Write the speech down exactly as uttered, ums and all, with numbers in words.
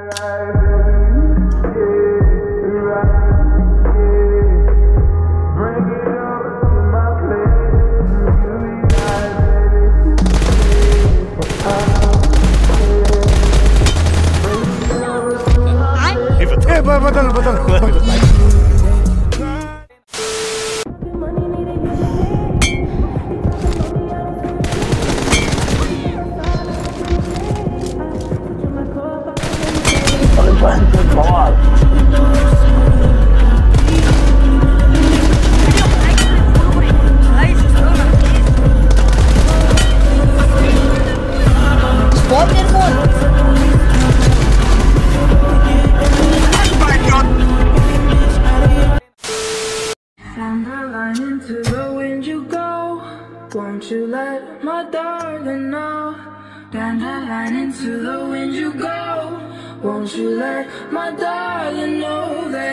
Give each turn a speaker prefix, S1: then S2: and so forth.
S1: betul betul betul.
S2: Into the wind you go, won't you let my darling know? Dandelion into the wind you go, won't you let my darling know that